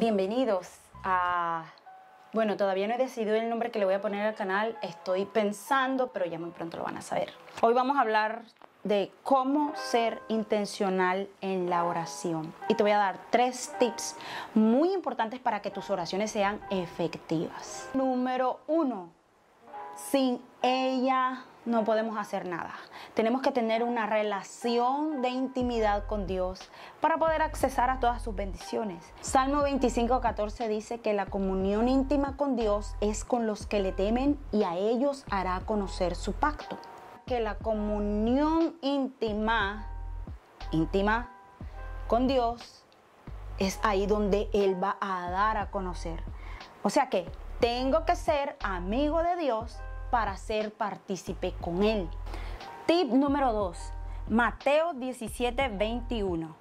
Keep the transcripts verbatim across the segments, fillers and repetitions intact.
Bienvenidos a... Bueno, todavía no he decidido el nombre que le voy a poner al canal. Estoy pensando, pero ya muy pronto lo van a saber. Hoy vamos a hablar de cómo ser intencional en la oración. Y te voy a dar tres tips muy importantes para que tus oraciones sean efectivas. Número uno, sin ella no podemos hacer nada. Tenemos que tener una relación de intimidad con Dios para poder accesar a todas sus bendiciones. Salmo veinticinco, catorce dice que la comunión íntima con Dios es con los que le temen y a ellos hará conocer su pacto. Que la comunión íntima, íntima con Dios es ahí donde Él va a dar a conocer. O sea que tengo que ser amigo de Dios para ser partícipe con Él. Tip número dos, Mateo diecisiete, veintiuno.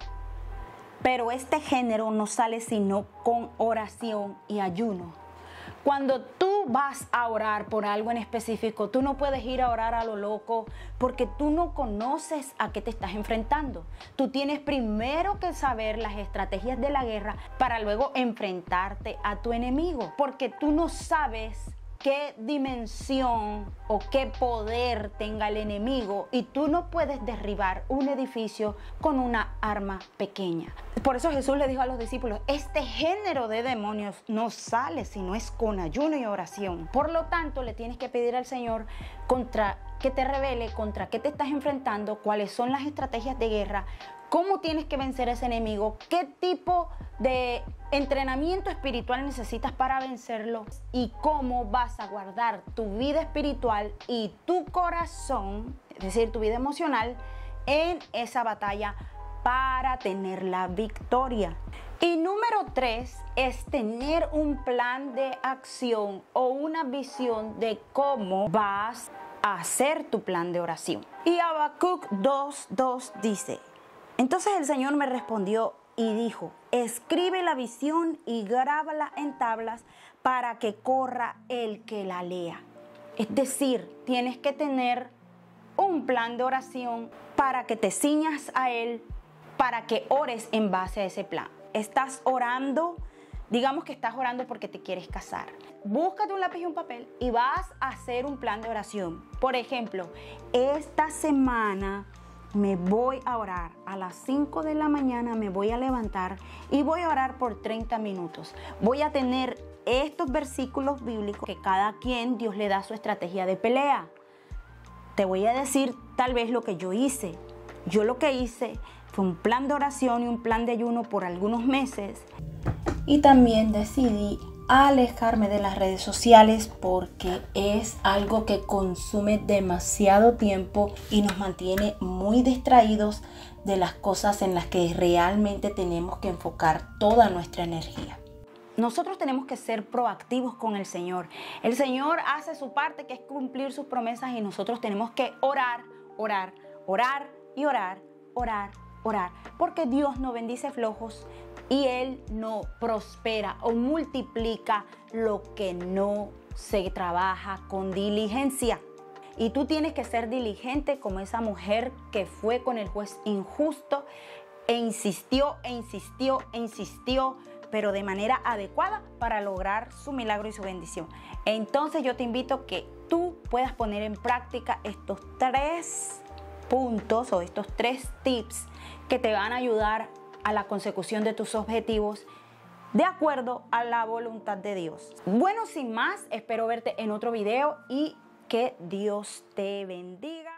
Pero este género no sale sino con oración y ayuno. Cuando tú vas a orar por algo en específico, tú no puedes ir a orar a lo loco porque tú no conoces a qué te estás enfrentando. Tú tienes primero que saber las estrategias de la guerra para luego enfrentarte a tu enemigo, porque tú no sabes qué dimensión o qué poder tenga el enemigo y tú no puedes derribar un edificio con una arma pequeña. Por eso Jesús le dijo a los discípulos, este género de demonios no sale si no es con ayuno y oración. Por lo tanto, le tienes que pedir al Señor contra que te revele contra qué te estás enfrentando, cuáles son las estrategias de guerra, cómo tienes que vencer a ese enemigo, qué tipo de entrenamiento espiritual necesitas para vencerlo y cómo vas a guardar tu vida espiritual y tu corazón, es decir, tu vida emocional, en esa batalla para tener la victoria. Y número tres es tener un plan de acción o una visión de cómo vas a hacer tu plan de oración. Y Habacuc dos, dos dice, entonces el Señor me respondió y dijo, escribe la visión y grábala en tablas para que corra el que la lea. Es decir, tienes que tener un plan de oración para que te ciñas a él, para que ores en base a ese plan. Estás orando, digamos que estás orando porque te quieres casar. Búscate un lápiz y un papel y vas a hacer un plan de oración. Por ejemplo, esta semana me voy a orar. A las cinco de la mañana me voy a levantar y voy a orar por treinta minutos. Voy a tener estos versículos bíblicos que cada quien Dios le da su estrategia de pelea. Te voy a decir tal vez lo que yo hice. Yo lo que hice fue un plan de oración y un plan de ayuno por algunos meses. Y también decidí alejarme de las redes sociales porque es algo que consume demasiado tiempo y nos mantiene muy distraídos de las cosas en las que realmente tenemos que enfocar toda nuestra energía. Nosotros tenemos que ser proactivos con el Señor. El Señor hace su parte, que es cumplir sus promesas, y nosotros tenemos que orar, orar, orar y orar, orar, orar, porque Dios no bendice flojos y Él no prospera o multiplica lo que no se trabaja con diligencia. Y tú tienes que ser diligente como esa mujer que fue con el juez injusto e insistió, e insistió, e insistió, pero de manera adecuada para lograr su milagro y su bendición. Entonces yo te invito a que tú puedas poner en práctica estos tres puntos o estos tres tips que te van a ayudar a la consecución de tus objetivos de acuerdo a la voluntad de Dios. Bueno, sin más, espero verte en otro video y que Dios te bendiga.